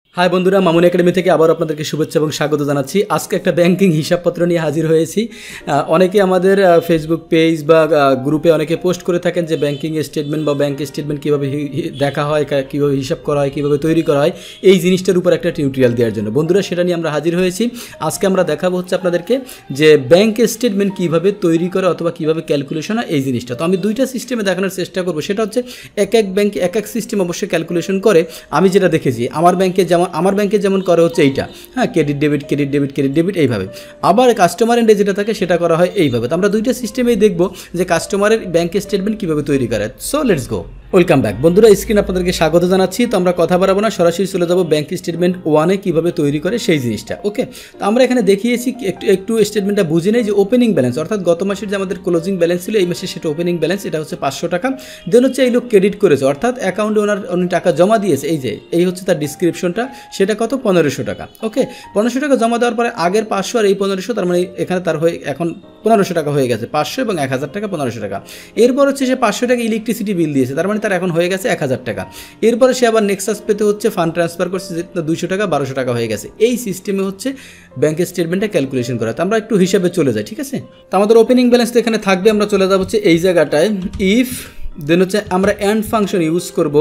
High বন্ধুরা, Mamun academy থেকে আবার আপনাদেরকে শুভেচ্ছা এবং স্বাগত জানাচ্ছি। আজকে একটা ব্যাংকিং হিসাবপত্র নিয়ে হাজির হয়েছি। অনেকে আমাদের ফেসবুক পেজ বা গ্রুপে অনেকে পোস্ট করে থাকেন যে ব্যাংকিং স্টেটমেন্ট বা ব্যাংক স্টেটমেন্ট কীভাবে দেখা হয়, কীভাবে হিসাব করা হয়, কীভাবে তৈরি করা হয়, এই জিনিসটার উপর একটা টিউটোরিয়াল দেওয়ার জন্য বন্ধুরা সেটা নিয়ে আমরা হাজির হয়েছি। আজকে আমরা দেখাবো হচ্ছে আপনাদেরকে যে ব্যাংক স্টেটমেন্ট কীভাবে তৈরি করে অথবা কীভাবে ক্যালকুলেশন হয় এই জিনিসটা। তো আমি দুইটা সিস্টেমে দেখানোর চেষ্টা করবো। সেটা হচ্ছে এক এক ব্যাংকে এক এক সিস্টেম অবশ্যই ক্যালকুলেশন করে। আমি যেটা দেখেছি আমার ব্যাংকে যেমন করে হচ্ছে এইটা, হ্যাঁ, credit debit credit debit credit debit এইভাবে। আবার কাস্টমার এন্ডে যেটা থাকে সেটা করা হয় এইভাবে। তো আমরা দুইটা সিস্টেমেই দেখবো যে কাস্টমারের ব্যাংক স্টেটমেন্ট কীভাবে তৈরি করে। So let's go. Welcome back বন্ধুরা, স্ক্রিন আপনাদেরকে স্বাগত জানাচ্ছি। তো আমরা কথা বাড়াবো না, সরাসরি চলে যাবো ব্যাংক স্টেটমেন্ট ওয়ানে কীভাবে তৈরি করে সেই জিনিসটা। ওকে, তো আমরা এখানে দেখিয়েছি একটু স্টেটমেন্টটা বুঝে নেই যে ওপেনিং ব্যালেন্স অর্থাৎ গত মাসের যে আমাদের ক্লোজিং ব্যালেন্স ছিল এই মাসে সেটা ওপেনিং ব্যালেন্স, এটা হচ্ছে 500 টাকা। দেন হচ্ছে এই লোক ক্রেডিট করেছে অর্থাৎ অ্যাকাউন্টে উনি টাকা জমা দিয়েছে, এই হচ্ছে তার ডিসক্রিপশনটা, সেটা কত 1500 টাকা। ওকে, 1500 টাকা জমা দেওয়ার পরে আগের 500 আর এই 1500, তার মানে এখানে তার হয়ে এখন 1500 টাকা হয়ে গেছে। 500 এবং 1000 টাকা 1500 টাকা। এরপর হচ্ছে সে 500 টাকা ইলেকট্রিসিটি বিল দিয়েছে, তার মানে তার এখন হয়ে গেছে 1000 টাকা। এরপরে সে আবার নেক্সাস পেতে হচ্ছে ফান্ড ট্রান্সফার করছে, যেটা 200 টাকা 1200 টাকা হয়ে গেছে। এই সিস্টেমে হচ্ছে ব্যাংকের স্টেটমেন্টটা ক্যালকুলেশন করা। তো আমরা একটু হিসাবে চলে যাই, ঠিক আছে। তো আমাদের ওপেনিং ব্যালেন্স তো এখানে থাকবে, আমরা চলে যাব হচ্ছে এই জায়গাটায় ইফ, দেন হচ্ছে আমরা অ্যান্ড ফাংশন ইউজ করব,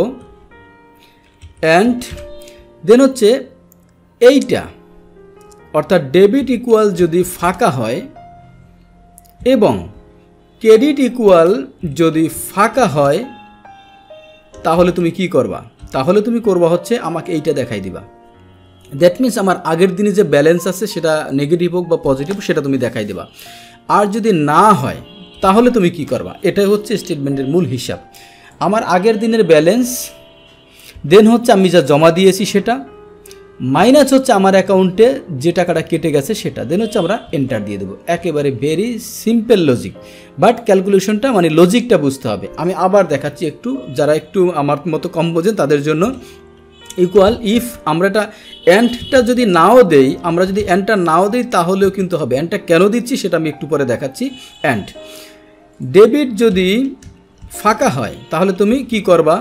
অ্যান্ড দেন হচ্ছে এইটা অর্থাৎ ডেবিট ইকুয়াল যদি ফাঁকা হয় এবং ক্রেডিট ইকুয়াল যদি ফাঁকা হয় তাহলে তুমি কি করবা? তাহলে তুমি করবা হচ্ছে আমাকে এইটা দেখাই দিবা। দ্যাট মিনস আমার আগের দিনে যে ব্যালেন্স আছে সেটা নেগেটিভ হোক বা পজিটিভ সেটা তুমি দেখাই দিবা। আর যদি না হয় তাহলে তুমি কি করবা? এটাই হচ্ছে স্টেটমেন্টের মূল হিসাব। আমার আগের দিনের ব্যালেন্স, দেন হচ্ছে আমি যা জমা দিয়েছি সেটা, মাইনাস হচ্ছে আমার অ্যাকাউন্টে যে টাকাটা কেটে গেছে সেটা, দেন হচ্ছে আমরা এন্টার দিয়ে দেবো। একেবারে ভেরি সিম্পল লজিক, বাট ক্যালকুলেশনটা মানে লজিকটা বুঝতে হবে। আমি আবার দেখাচ্ছি একটু, যারা একটু আমার মতো কম বোঝেন তাদের জন্য। ইকুয়াল ইফ আমরা এটা অ্যান্ডটা যদি নাও দেই, আমরা যদি অ্যান্ডটা নাও দিই তাহলেও কিন্তু হবে। অ্যান্ডটা কেন দিচ্ছি সেটা আমি একটু পরে দেখাচ্ছি। অ্যান্ড ডেবিট যদি ফাঁকা হয় তাহলে তুমি কি করবা?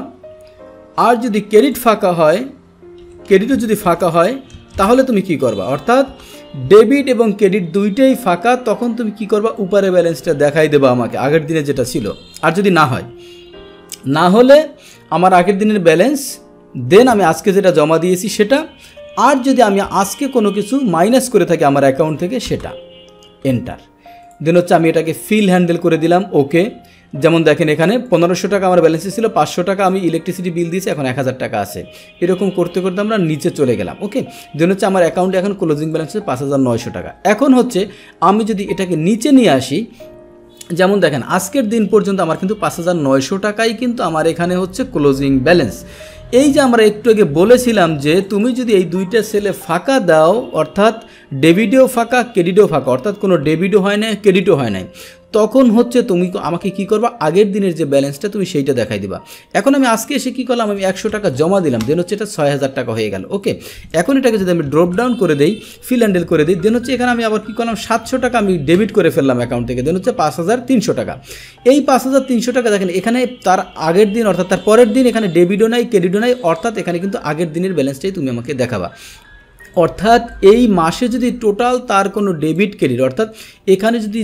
আর যদি ক্রেডিট ফাঁকা হয়, ক্রেডিটও যদি ফাঁকা হয় তাহলে তুমি কি করবা? অর্থাৎ ডেবিট এবং ক্রেডিট দুইটাই ফাঁকা, তখন তুমি কি করবা? উপরে ব্যালেন্সটা দেখাই দেবা আমাকে আগের দিনে যেটা ছিল। আর যদি না হয়, না হলে আমার আগের দিনের ব্যালেন্স, দেন আমি আজকে যেটা জমা দিয়েছি সেটা, আর যদি আমি আজকে কোনো কিছু মাইনাস করে থাকি আমার অ্যাকাউন্ট থেকে সেটা, এন্টার। দেন হচ্ছে আমি এটাকে ফিল হ্যান্ডেল করে দিলাম। ওকে, যেমন দেখেন এখানে 1500 টাকা আমার ব্যালেন্সে ছিল, 500 টাকা আমি ইলেকট্রিসিটি বিল দিয়েছি, এখন 1000 টাকা আছে। এরকম করতে করতে আমরা নিচে চলে গেলাম। ওকে, দেন হচ্ছে আমার অ্যাকাউন্টে এখন ক্লোজিং ব্যালেন্স হচ্ছে 5900 টাকা। এখন হচ্ছে আমি যদি এটাকে নিচে নিয়ে আসি, যেমন দেখেন আজকের দিন পর্যন্ত আমার কিন্তু 5900 টাকাই কিন্তু আমার এখানে হচ্ছে ক্লোজিং ব্যালেন্স। এই যে আমরা একটু আগে বলেছিলাম যে তুমি যদি এই দুইটা সেলে ফাঁকা দাও, অর্থাৎ ডেবিটও ফাঁকা ক্রেডিটও ফাঁকা, অর্থাৎ কোনো ডেবিটও হয় না ক্রেডিটও হয় নাই, তখন হচ্ছে তুমি আমাকে কি করবা? আগের দিনের যে ব্যালেন্সটা তুমি সেইটা দেখাই দিবা। এখন আমি আজকে এসে কী করলাম? আমি 100 টাকা জমা দিলাম, দেন হচ্ছে এটা 6000 টাকা হয়ে গেল। ওকে, এখন এটাকে যদি আমি ড্রপ ডাউন করে দিই, ফিল হ্যান্ডেল করে দিই, দেন হচ্ছে এখানে আমি আবার কী করলাম? 700 টাকা আমি ডেবিট করে ফেললাম অ্যাকাউন্ট থেকে, দেন হচ্ছে 5300 টাকা। এই 5300 টাকা দেখেন এখানে তার আগের দিন অর্থাৎ তার পরের দিন এখানে ডেবিটও নাই ক্রেডিটও নাই, অর্থাৎ এখানে কিন্তু আগের দিনের ব্যালেন্সটাই তুমি আমাকে দেখাবা। অর্থাৎ এই মাসে যদি টোটাল তার কোনো ডেবিট ক্রেডিট অর্থাৎ এখানে যদি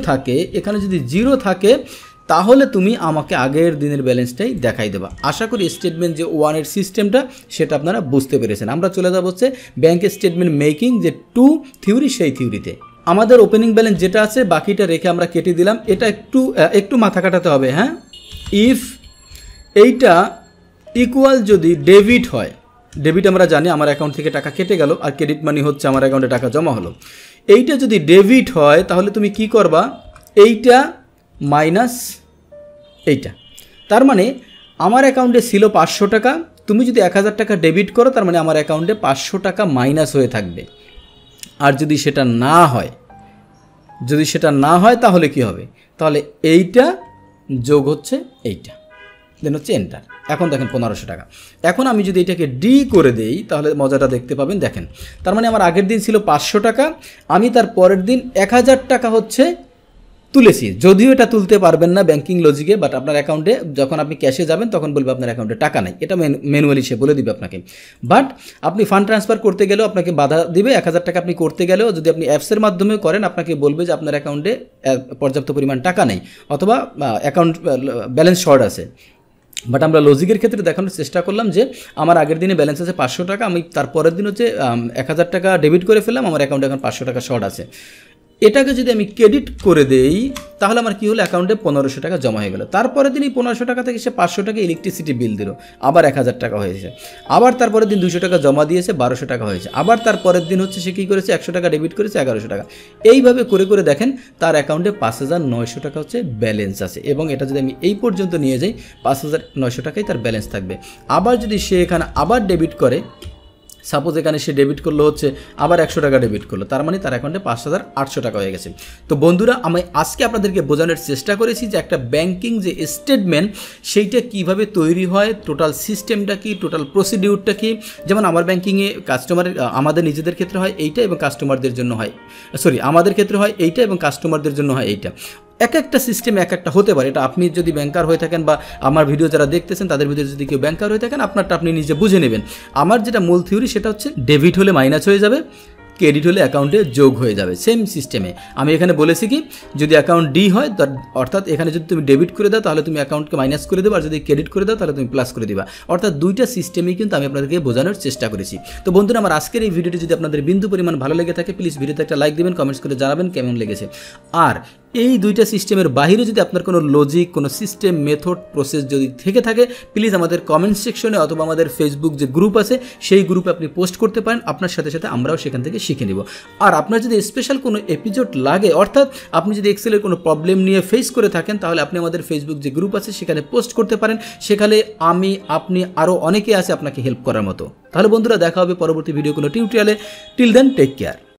জিরো থাকে তাহলে তুমি আমাকে আগের দিনের ব্যালেন্সটাই দেখাই দেবা। আশা করি স্টেটমেন্ট যে ওয়ানের সিস্টেমটা সেটা আপনারা বুঝতে পেরেছেন। আমরা চলে যাব হচ্ছে ব্যাংকের স্টেটমেন্ট মেকিং যে 2 থিওরি, সেই থিওরিতে। আমাদের ওপেনিং ব্যালেন্স যেটা আছে বাকিটা রেখে আমরা কেটে দিলাম। এটা একটু মাথা কাটাতে হবে, হ্যাঁ। ইফ এইটা ইকুয়াল যদি ডেবিট হয়, ডেবিট আমরা জানি আমার অ্যাকাউন্ট থেকে টাকা কেটে গেল, আর ক্রেডিট মানি হচ্ছে আমার অ্যাকাউন্টে টাকা জমা হলো। এইটা যদি ডেবিট হয় তাহলে তুমি কি করবা? এইটা মাইনাস এইটা, তার মানে আমার অ্যাকাউন্টে ছিল 500 টাকা, তুমি যদি 1000 টাকা ডেবিট করো তার মানে আমার অ্যাকাউন্টে 500 টাকা মাইনাস হয়ে থাকবে। আর যদি সেটা না হয় তাহলে কি হবে? তাহলে এইটা যোগ হচ্ছে এইটা, দেন হচ্ছে এন্টার। এখন দেখেন 1500 টাকা। এখন আমি যদি এটাকে ডি করে দেই তাহলে মজাটা দেখতে পাবেন। দেখেন তার মানে আমার আগের দিন ছিল 500 টাকা, আমি তার পরের দিন 1000 টাকা হচ্ছে তুলেছি, যদিও এটা তুলতে পারবেন না ব্যাংকিং লজিকে, বাট আপনার অ্যাকাউন্টে যখন আপনি ক্যাশে যাবেন তখন বলবে আপনার অ্যাকাউন্টে টাকা নাই, এটা ম্যানুয়ালি সে বলে দিবে আপনাকে। বাট আপনি ফান্ড ট্রান্সফার করতে গেলেও আপনাকে বাধা দিবে, 1000 টাকা আপনি করতে গেলেও যদি আপনি অ্যাপসের মাধ্যমে করেন আপনাকে বলবে যে আপনার অ্যাকাউন্টে পর্যাপ্ত পরিমাণ টাকা নেই অথবা অ্যাকাউন্ট ব্যালেন্স শর্ট আছে। বাট আমরা লজিকের ক্ষেত্রে দেখানোর চেষ্টা করলাম যে আমার আগের দিনে ব্যালেন্স আছে 500 টাকা, আমি তারপরের দিন হচ্ছে 1000 টাকা ডেবিট করে ফেললাম, আমার অ্যাকাউন্টে এখন 500 টাকা শর্ট আছে। এটাকে যদি আমি ক্রেডিট করে দেই তাহলে আমার কী হলো, অ্যাকাউন্টে 1500 টাকা জমা হয়ে গেল। তারপরের দিন এই 1500 টাকা থেকে সে 500 টাকা ইলেকট্রিসিটি বিল দিল, আবার 1000 টাকা হয়েছে। আবার তারপরের দিন 200 টাকা জমা দিয়েছে, 1200 টাকা হয়েছে। আবার তারপরের দিন হচ্ছে সে কী করেছে, 100 টাকা ডেবিট করেছে, 1100 টাকা। এইভাবে করে করে দেখেন তার অ্যাকাউন্টে 5900 টাকা হচ্ছে ব্যালেন্স আছে। এবং এটা যদি আমি এই পর্যন্ত নিয়ে যাই 5900 টাকাই তার ব্যালেন্স থাকবে। আবার যদি সে এখানে আবার ডেবিট করে, সাপোজ এখানে সে ডেবিট করলো হচ্ছে আবার 100 টাকা ডেবিট করলো, তার মানে তার অ্যাকাউন্টে 5800 টাকা হয়ে গেছে। তো বন্ধুরা, আমি আজকে আপনাদেরকে বোঝানোর চেষ্টা করেছি যে একটা ব্যাংকিং যে স্টেটমেন্ট সেইটা কিভাবে তৈরি হয়, টোটাল সিস্টেমটা কি, টোটাল প্রসিডিউরটা কি। যেমন আমার ব্যাংকিংয়ে কাস্টমারের, আমাদের নিজেদের ক্ষেত্রে হয় এইটা এবং কাস্টমারদের জন্য হয়, আমাদের ক্ষেত্রে হয় এইটা এবং কাস্টমারদের জন্য হয় এইটা। এক একটা সিস্টেম এক একটা হতে পারে। এটা আপনি যদি ব্যাংকার হয়ে থাকেন বা আমার ভিডিও যারা দেখতেছেন তাদের ভিতরে যদি কেউ ব্যাংকার হয়ে থাকেন, আপনারটা আপনি নিজে বুঝে নেবেন। আমার যেটা মূল থিওরি সেটা হচ্ছে ডেবিট হলে মাইনাস হয়ে যাবে, ক্রেডিট হলে অ্যাকাউন্টে যোগ হয়ে যাবে। সেম সিস্টেমে আমি এখানে বলেছি কি, যদি অ্যাকাউন্ট ডি হয় অর্থাৎ এখানে যদি তুমি ডেবিট করে দাও তাহলে তুমি অ্যাকাউন্টকে মাইনাস করে দেবে, আর যদি ক্রেডিট করে দাও তাহলে তুমি প্লাস করে দিবা। অর্থাৎ দুইটা সিস্টেমেই কিন্তু আমি আপনাদেরকে বোঝানোর চেষ্টা করেছি। তো বন্ধুরা, আমার আজকের এই ভিডিওটি যদি আপনাদের বিন্দু পরিমাণ ভালো লেগে থাকে প্লিজ ভিডিওতে একটা লাইক দেবেন, কমেন্টস করে জানাবেন কেমন লেগেছে। আর এই দুইটা সিস্টেমের বাইরে যদি আপনার কোনো লজিক, কোনো সিস্টেম, মেথড, প্রসেস যদি থেকে থাকে প্লিজ আমাদের কমেন্ট সেকশনে অথবা আমাদের ফেসবুক যে গ্রুপ আছে সেই গ্রুপে আপনি পোস্ট করতে পারেন। আপনার সাথে সাথে আমরাও সেখান থেকে শিখে নেব। আর আপনার যদি স্পেশাল কোনো এপিসোড লাগে, অর্থাৎ আপনি যদি এক্সেলের কোনো প্রবলেম নিয়ে ফেস করে থাকেন, তাহলে আপনি আমাদের ফেসবুক যে গ্রুপ আছে সেখানে পোস্ট করতে পারেন। সেখানে আমি, আপনি, আরও অনেকে আছে আপনাকে হেল্প করার মতো। তাহলে বন্ধুরা, দেখা হবে পরবর্তী ভিডিও কোনো টিউটোরিয়ালে। Till then, take care.